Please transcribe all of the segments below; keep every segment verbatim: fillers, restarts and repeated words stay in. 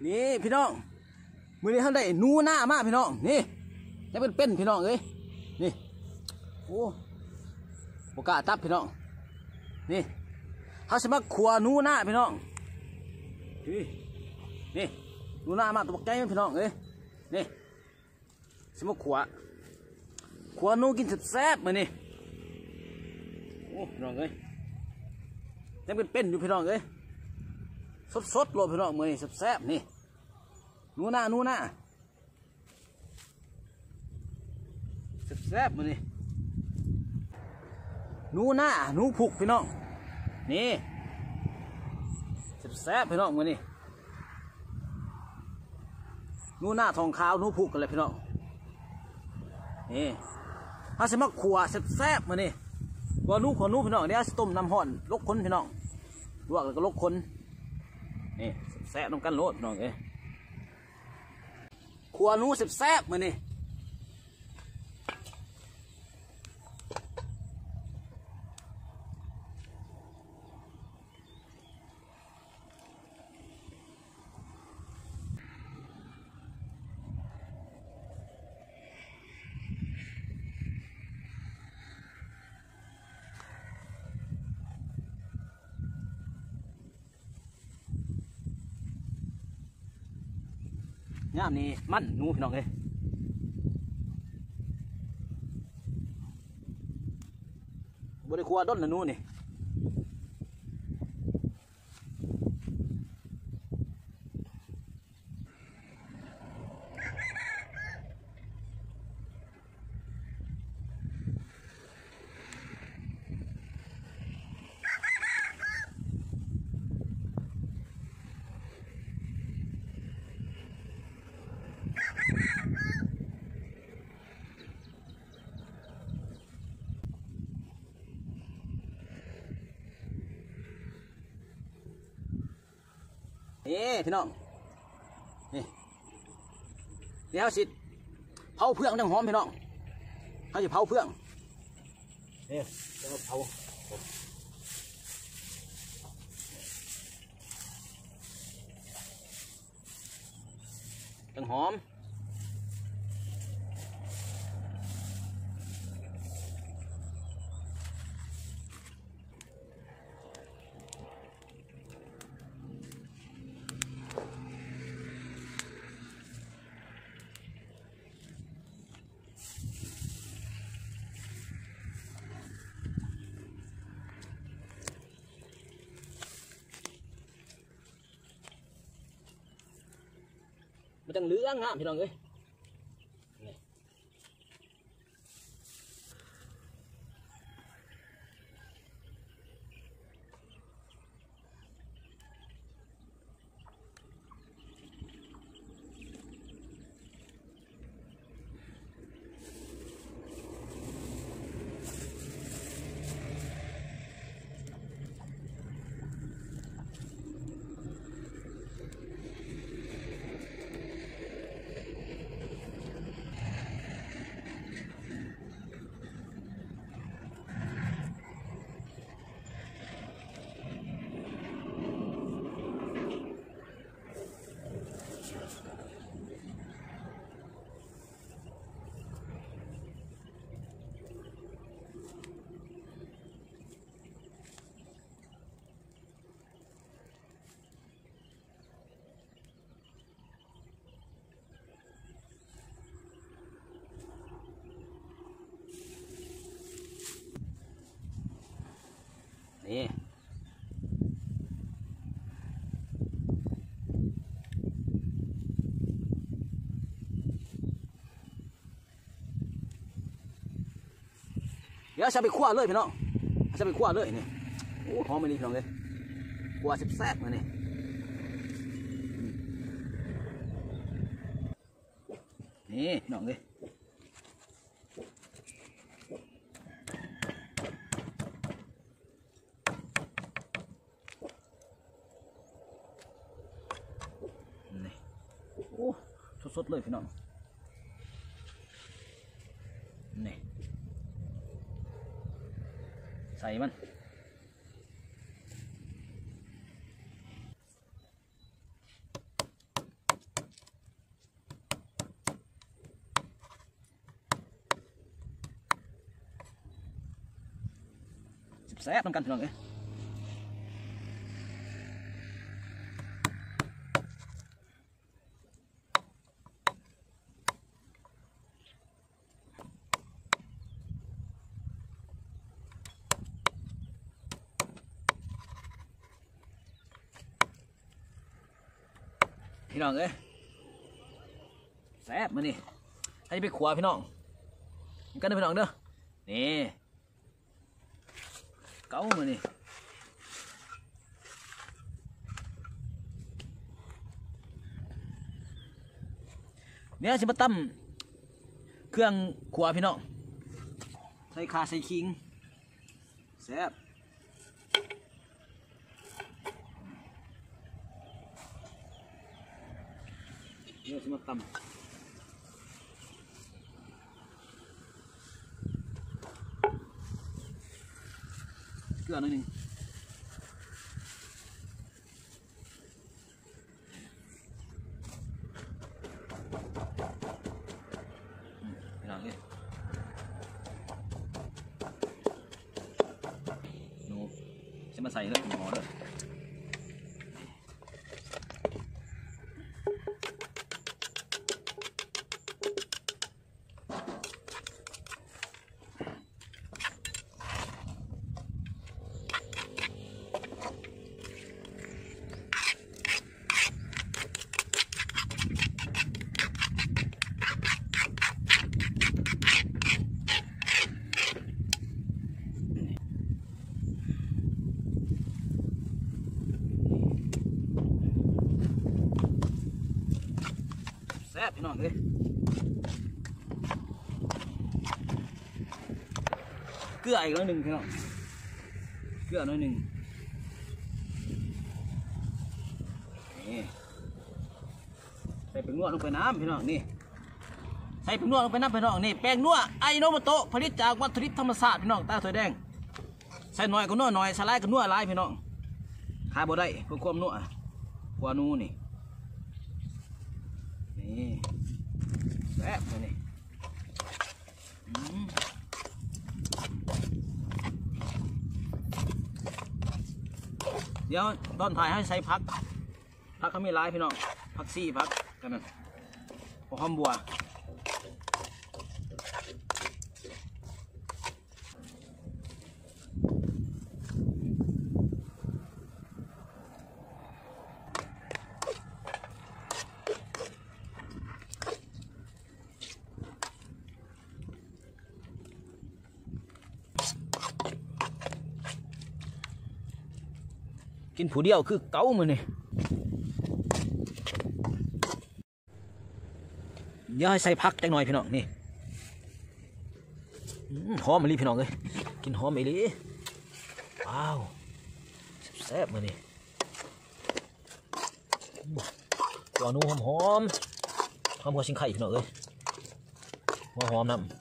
นี่พี่น้องมือนี้ท่านได้นูหน้ามากพี่น้องนี่ยังเป็นเป็นพี่น้องเอ้ยนี่โอ้โอกาสตับพี่น้องนี่เขาสมัครขัวนูหน้าพี่น้องนี่นี่นูหน้ามาตัวใจพี่น้องเอ้ยนี่สมัครขัวขัวนูกินแซ่บๆมานี่โอ้พี่น้องเอ้ยยังเป็นเป็นอยู่พี่น้องเอ้ยสดๆโลพี่น้องมือนี่แซ่บๆนี่นูหน้านูหน้าแซ่บๆมือนี่นูหน้านูผูกพี่น้องนี่แซ่บๆพี่น้องมือนี่นูหน้าทองขาวนูผูกกันเลยพี่น้องนี่ถ้าสมัครขัวแซ่บๆมือนี่ว่านูขอนูพี่น้องเดี๋ยวต้มน้ำห่อนลกคนพี่น้องลวกแล้วก็ลกคนนี่แซ่บต้องกันโลดพี่น้องเอ้ยขัวนูแซ่บๆมือนี่ย่ามนี้มันนูพี่น้องเลยบริครัวด้นละนูนี่นี่พี่น้องนี่เดี๋ยวสิเผาเพื่องจังหอมพี่น้องเขาจะเผาเพื่องนี่เดี๋ยวเผาจังหอมมันจังเหลืองงามพี่น้องเอ้ยนี่เดี๋ยวจะไปคั่วเลยพี่น้องจะไปคั่วเลยนี่โอ้หอมมันนี่พี่น้องเลยคั่วแซ่บๆมานี่นี่พี่น้องเลยโอ้สดๆเลยพี่น้องนี่ใส่มันแซ่บน้ำกันพี่น้องเอ้ยพี่น้องเอ้ยแซ่บมานี่ให้ไปขวาพี่น้องกันนะพี่น้องเด้อนี่เก้ามานี่เนี่ยสิมาตั้มเครื่องขวาพี่น้องใส่ข่าใส่ขิงแซ่บเนี่ยสิมาตั้มเกลือหน่อยหนึ่งพี่น้องเนี่ยหนูจะมาใส่เลยหมอเลยแซ่บพี่น้องเลยเกลืออีกน้อยหนึ่งพี่น้องเกลือน้อยหนึ่งนี่ใส่แป้งนัวลงไปน้ำพี่น้องนี่ใส่แป้งนัวลงไปน้ำพี่น้องนี่แป้งนัวไอโนโมโตะผลิตจากวัตถุดิบธรรมชาติพี่น้องตาสวยแดงใส่หน่อยก็นัวหน่อยสลายก็นัวหลายพี่น้องหาบ่ได้เพื่อความนัวกว่านูนี่นี่แซ่บเลยนี่เดี๋ยวตอนถ่ายให้ใส่พักพักเขามีหลายพี่น้องพักซี่พักกันนั่นหอมบัวกินผู้เดียวคือเก้ามือนี่เดี๋ยวให้ใส่พักจังหน่อยพี่น้องนี่หอมมะลิพี่น้องเลยกินหอมมะลิว้าวแซ่บมือนี่ตัวนู้หอมหอมหอมหัวชิงไข่พี่น้องเลยหัวหอมน้ำ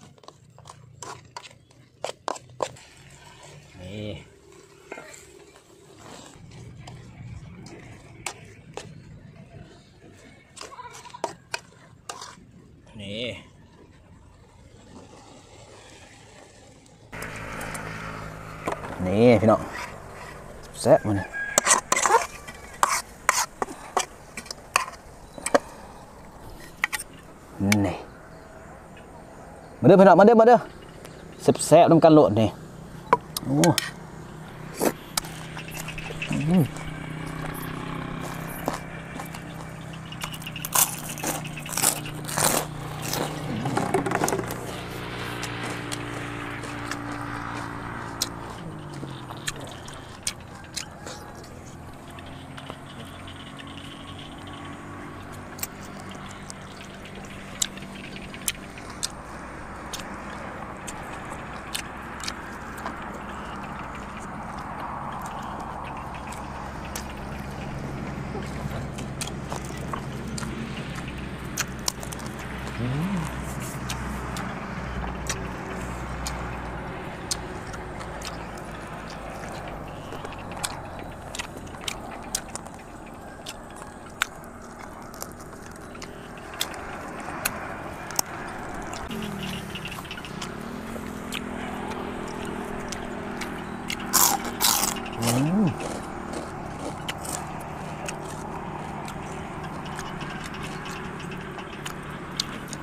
นี่นี่นี่พี่น้องแซ่บมันนี่มาเด้อพี่น้องมาเด้อมาเด้อแซ่บแซ่บน้ำกันโหลดนี่โอ้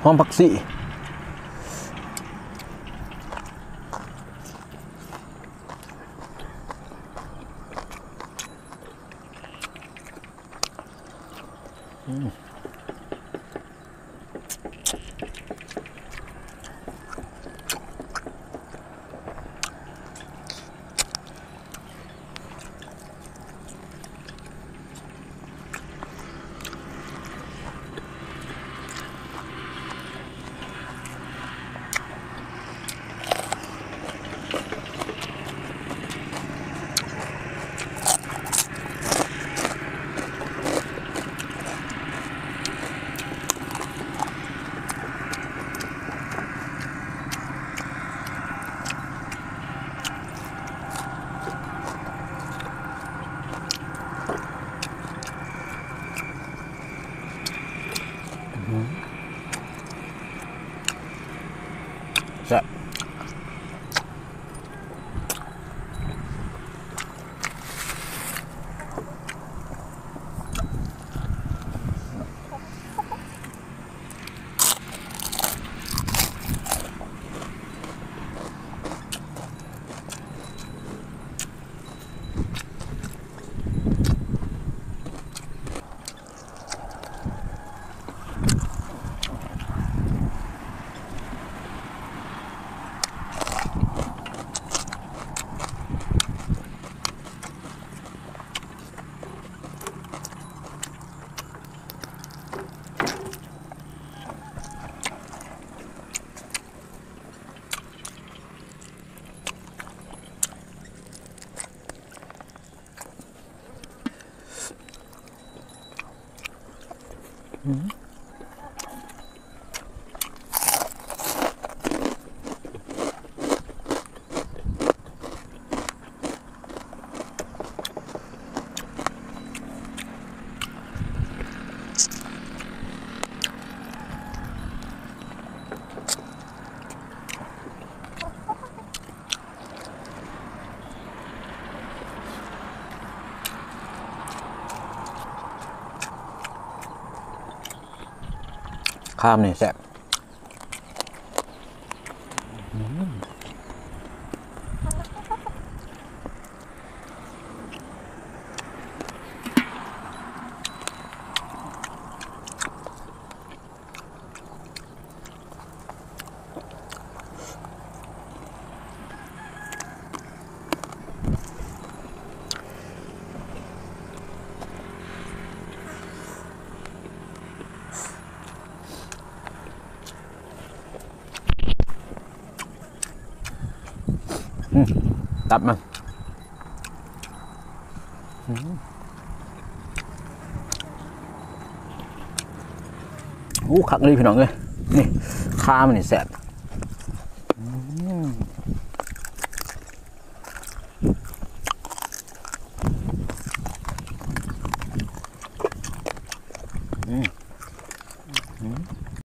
อมผักชีแซ่บข้ามนี่แซ่บตับมันอู้คักเลยพี่น้องเลยนี่ข้ามันนี่แซ่บ